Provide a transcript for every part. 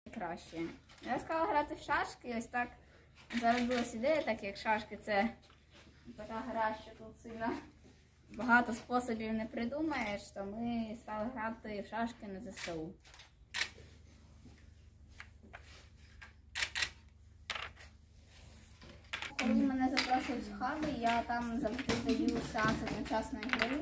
Краще. Я сказала грати в шашки, ось так зародилась ідея, так як шашки це така гра, що тут сильно багато способів не придумаєш, то ми стали грати в шашки на ЗСУ. Коли мене запрошують в хаби, я там завжди даю сеанс одночасної гри.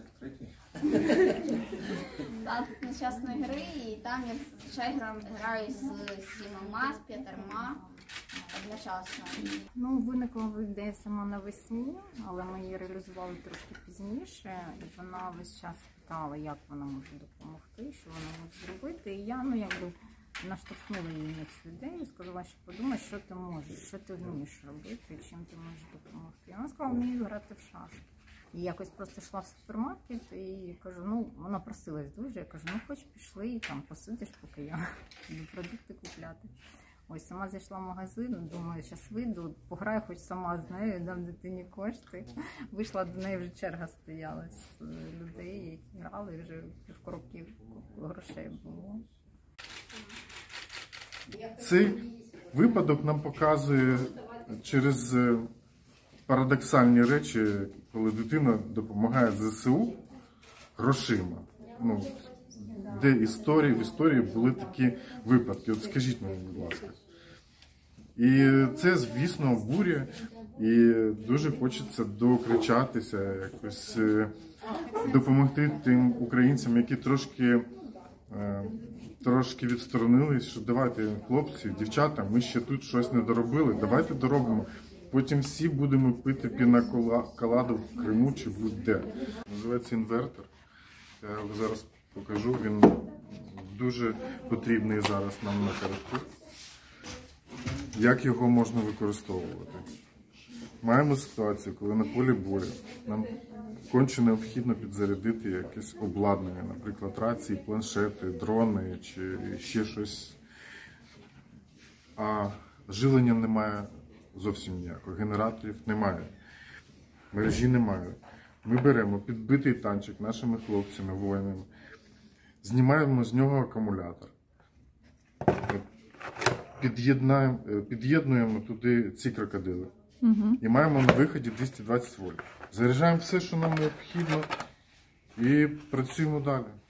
Сеанс одночасної гри, і там я зазвичай граю з 7, з 5 одночасно. Ну, виникла ідея сама навесні, але ми її реалізували трошки пізніше. І вона весь час питала, як вона може допомогти, що вона може зробити. І я, наштовхнула її на цю ідею, сказала, що подумай, що ти можеш, що ти вмієш робити, чим ти можеш допомогти. І вона сказала, вмію грати в шашки. І якось просто йшла в супермаркет і кажу, вона просилась дуже, я кажу, хоч пішли і там посидиш, поки я буду продукти купляти. Ось, сама зайшла в магазин, думаю, зараз вийду, пограю хоч сама з нею, дам дитині кошти. Вийшла до неї, вже черга стояла з людей, які грали, вже в коробці грошей було. Цей випадок нам показує через парадоксальні речі, коли дитина допомагає ЗСУ грошима. Де в історії були такі випадки. От скажіть мені, будь ласка. І це, звісно, обурює, і дуже хочеться докричатися, якось допомогти тим українцям, які трошки відсторонились, що давайте, хлопці, дівчата, ми ще тут щось не доробили, давайте доробимо. Потім всі будемо пити пінаколаду в Криму чи будь-де. Називається інвертор. Я його зараз покажу, він дуже потрібний зараз нам на Карпатах. Як його можна використовувати? Маємо ситуацію, коли на полі бою нам конче необхідно підзарядити якесь обладнання, наприклад, рації, планшети, дрони чи ще щось. А живлення немає зовсім ніякого, генераторів немає, мережі немає. Ми беремо підбитий танчик нашими хлопцями, воїнами, знімаємо з нього акумулятор, під'єднуємо туди ці крокодили і маємо на виході 220 вольт. Заряджаємо все, що нам необхідно, і працюємо далі.